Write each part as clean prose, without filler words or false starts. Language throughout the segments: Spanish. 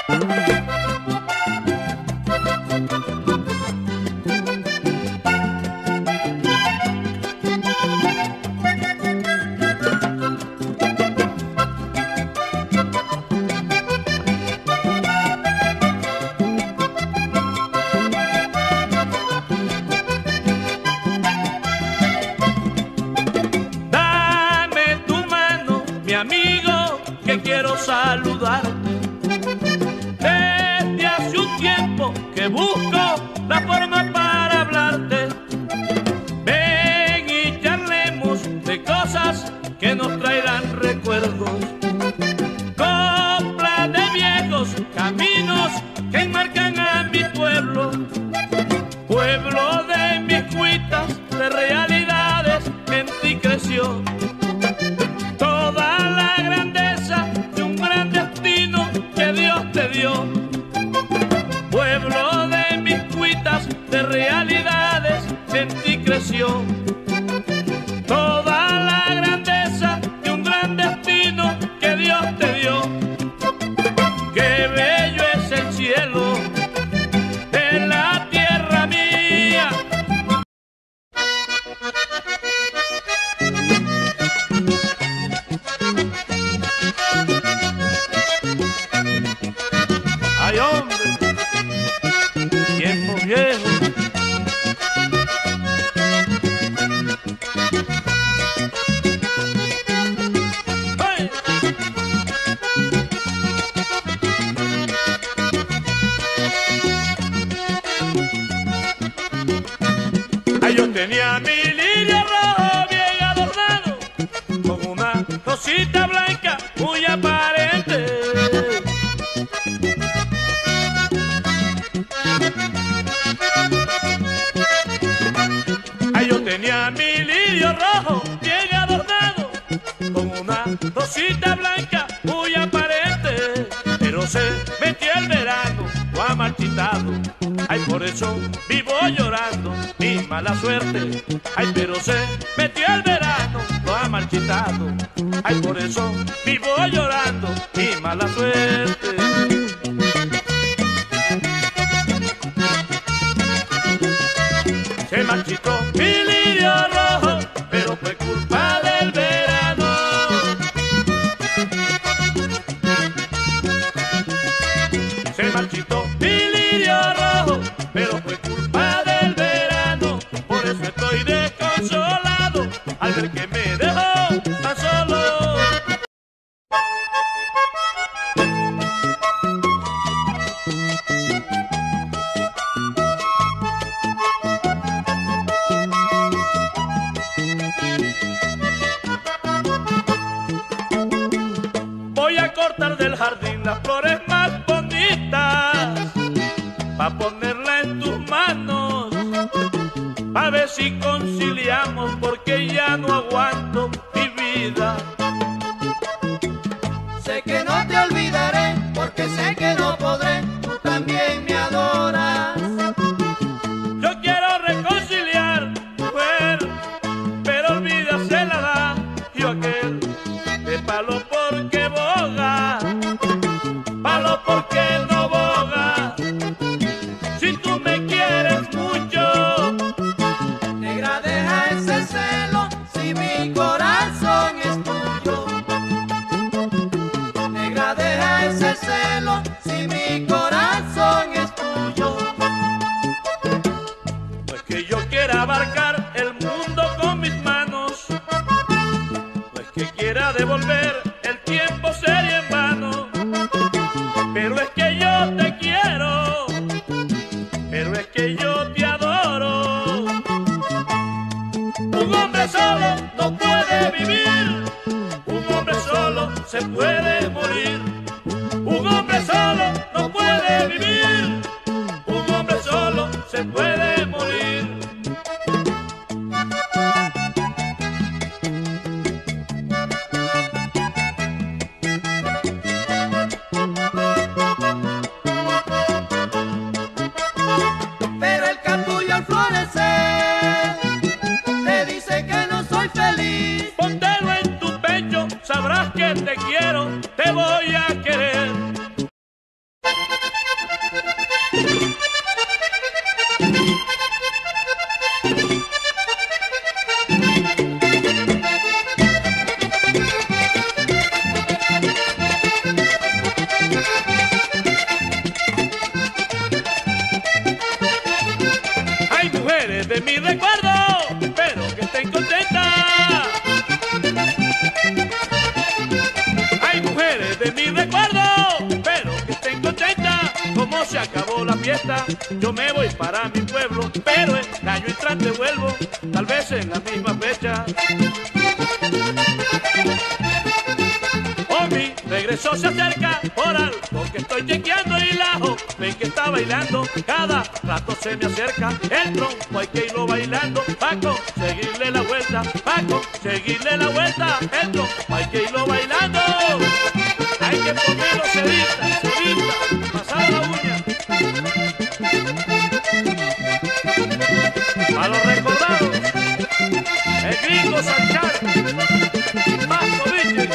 Amigo, que quiero saludarte. Desde hace un tiempo que busco la forma para hablarte. Ven y charlemos de cosas que nos traerán recuerdos. Coplas de viejos caminos que enmarcan a mi pueblo. Pueblo de mis cuitas, de realidades en ti creció. Pueblo de mis cuitas, de realidades en ti creció. Toda la grandeza de un gran destino que Dios te dio. Qué bello es el cielo en la tierra mía. Ay, hombre, tiempo viejo. ¡Hey! Ay, yo tenía mi lirio rojo bien adornado, con una rosita blanca muy aparente. Yo tenía mi lirio rojo bien adornado, con una rosita blanca muy aparente. Pero se metió el verano, lo ha marchitado. Ay, por eso vivo llorando mi mala suerte. Ay, pero se metió el verano, lo ha marchitado. Ay, por eso vivo llorando mi mala suerte. Se marchitó mi lirio rojo, pero fue culpa del verano. Se marchitó mi lirio rojo, pero fue culpa del verano. Por eso estoy desconsolado al ver que me dejó tan solo. Voy a cortar del jardín las flores más bonitas, pa' ponerla en tus manos, pa' ver si conciliamos, porque ya no aguanto mi vida. Sé que no te olvidaré, porque sé que no podré, tú también me adoras. Yo quiero reconciliar, mujer, pero olvida se la da, yo aquel de palo porque boga, palo porque no boga. Si tú me quieres mucho, Negra, deja ese celo, si mi corazón es tuyo. Negra, deja ese celo, si mi corazón es tuyo. no es que yo quiera abarcar el mundo con mis manos, no es que quiera devolver el tiempo sería en vano, pero es que yo te quiero, pero es que yo te adoro. Un hombre solo no puede vivir, un hombre solo se puede morir. Un hombre solo no puede de mi recuerdo, pero que estén contentas, como se acabó la fiesta. Yo me voy para mi pueblo, pero el año entrante vuelvo, tal vez en la misma fecha. Oh, mi regreso se acerca por algo que estoy chequeando y la joven que está bailando cada rato se me acerca. El trompo hay que irlo bailando pa' conseguirle la vuelta, pa' conseguirle la vuelta. El trompo hay que irlo bailando. Hay que ponerlo cedita, pasar la uña. A los recordados, el gringo Sanchar, Vasco Viche.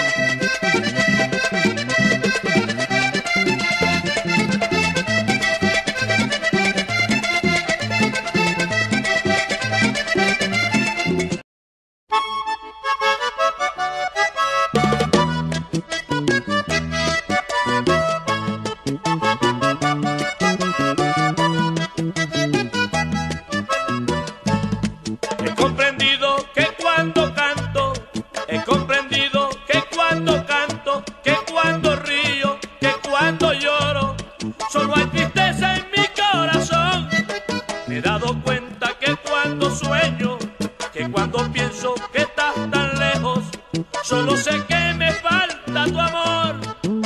Solo sé que me falta tu amor.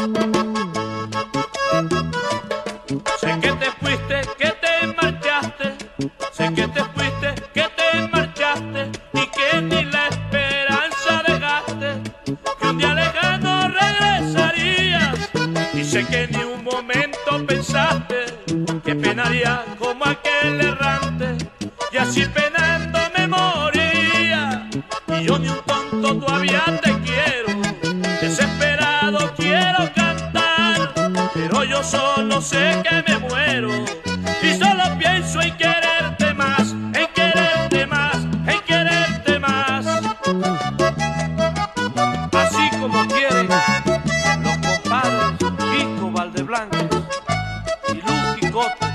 Sé que te fuiste, que te marchaste. Sé que te fuiste, que te marchaste. Y que ni la esperanza dejaste, que un día lejano regresarías. Y sé que ni un momento pensaste que penaría como aquel errante. Y así penando me moría. Y yo ni un tonto todavía te quiero, desesperado quiero cantar, pero yo solo sé que me muero y solo pienso en quererte más, en quererte más, en quererte más. Así como quieren los compadres Kiko Valdeblanco y Luqui Cotes.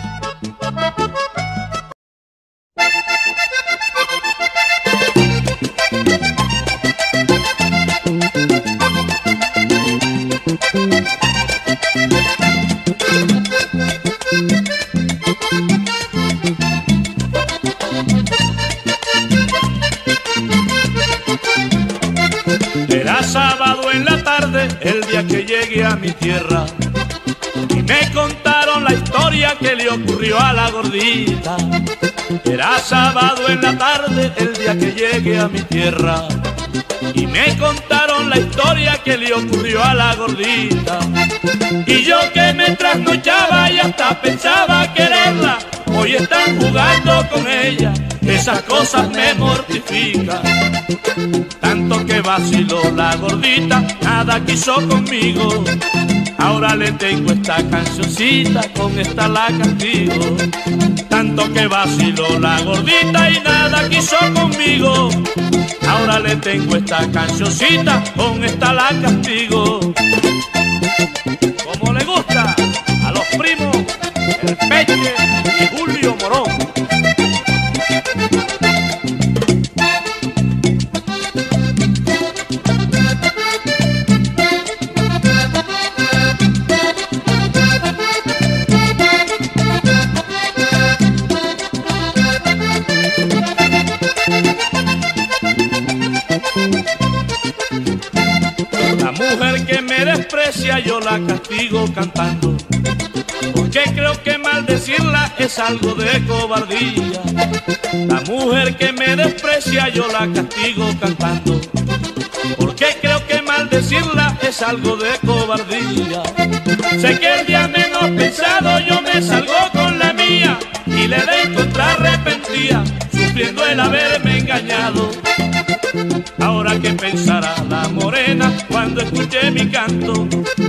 Era sábado en la tarde, el día que llegué a mi tierra, y me contaron la historia que le ocurrió a la gordita. Era sábado en la tarde, el día que llegué a mi tierra, y me contaron la historia que le ocurrió a la gordita. Y yo que me trasnochaba y hasta pensaba quererla, hoy están jugando con ella, esas cosas me mortifican. Tanto que vaciló la gordita, nada quiso conmigo. Ahora le tengo esta cancioncita, con esta la castigo. Tanto que vaciló la gordita y nada quiso conmigo. Ahora le tengo esta cancioncita, con esta la castigo. Como le gusta a los primos El Peche y Julio Morón. La mujer que me desprecia yo la castigo cantando, porque creo que maldecirla es algo de cobardía. La mujer que me desprecia yo la castigo cantando, porque creo que maldecirla es algo de cobardía. Sé que el día menos pensado yo me salgo con la mía y le de encontrar arrepentida, sufriendo el haberme engañado. Ahora que pensará la morena cuando escuche mi canto.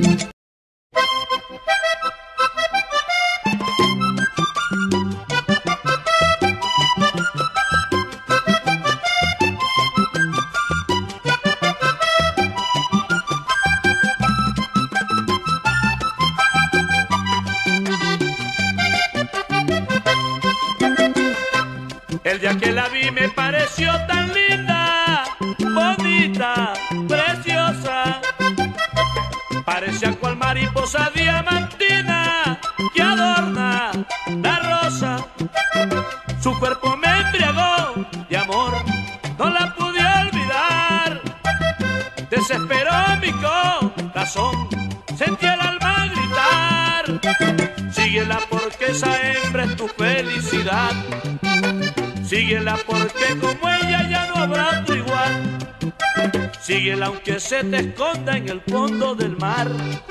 El día que la vi me pareció tan linda, bonita, preciosa. Parecía cual mariposa diamantina que adorna la rosa. Su cuerpo me embriagó de amor, no la pude olvidar. Desesperó mi corazón, sentí el alma gritar. Síguela porque esa hembra es tu felicidad. Síguela porque como ella ya no habrá otro igual. Síguela aunque se te esconda en el fondo del mar.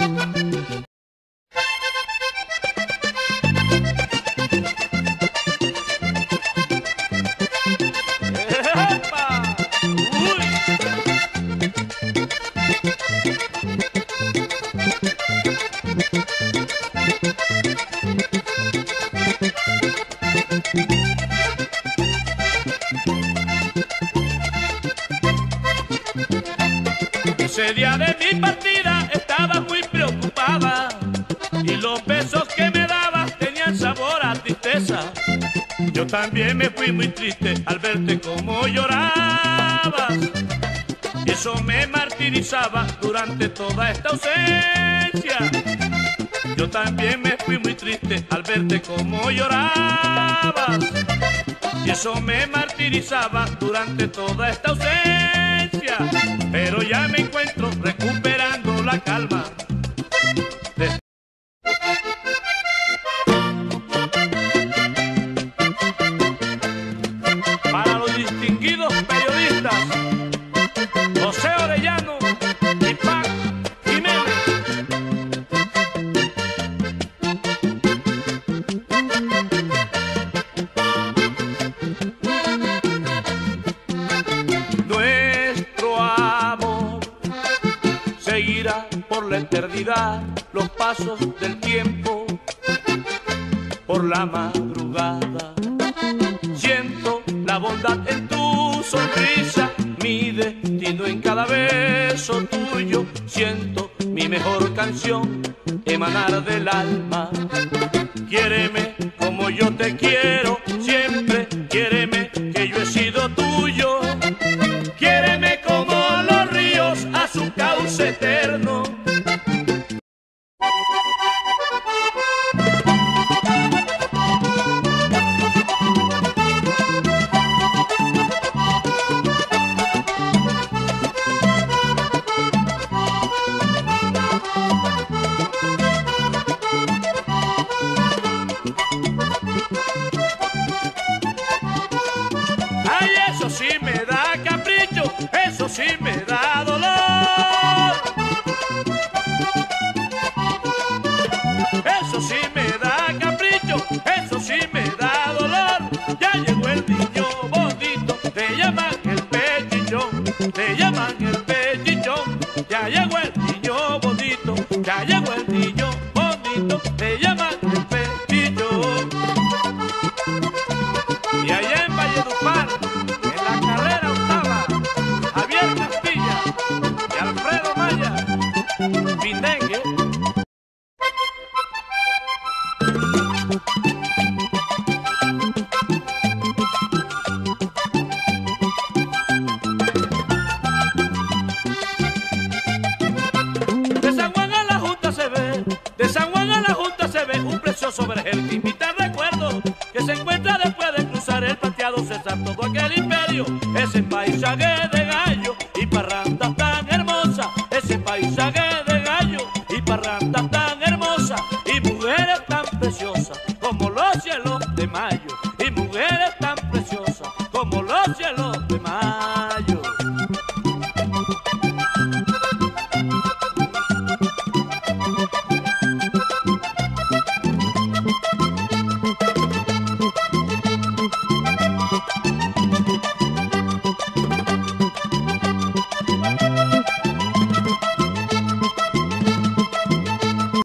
Ese día de mi partida estaba muy preocupada y los besos que me dabas tenían sabor a tristeza. Yo también me fui muy triste al verte como llorabas. Y eso me martirizaba durante toda esta ausencia. Yo también me fui muy triste al verte como llorabas. Y eso me martirizaba durante toda esta ausencia. Pero ya me encuentro recuperando la calma. Para los distinguidos periodistas José Orellano y Pac Jiménez. Nuestro amor seguirá por la eternidad los pasos del tiempo. Por la madrugada siento la bondad en tu sonrisa, mi destino en cada beso tuyo. Siento mi mejor canción emanar del alma. Quiéreme como yo te quiero siempre, quiéreme que yo he sido tuyo. Quiéreme como los ríos a su cauce eterno. Ay, eso sí me da capricho, eso sí me da dolor. Eso sí me da capricho, eso sí me da dolor. Ya llegó el niño bonito, te llaman el pechichón, te llaman el pechichón. Ya llegó el niño bonito, ya llegó el niño bonito, te llaman el pechichón. Y allá en Valledupar, en la carrera octava, Javier Castilla y Alfredo Maya, Pindengue. De San Juan a la Junta se ve, de San Juan a la Junta se ve un precioso vergel que invita al recuerdo, que se encuentra después de cruzar el plateado César. Todo aquel imperio es en Paisagueda.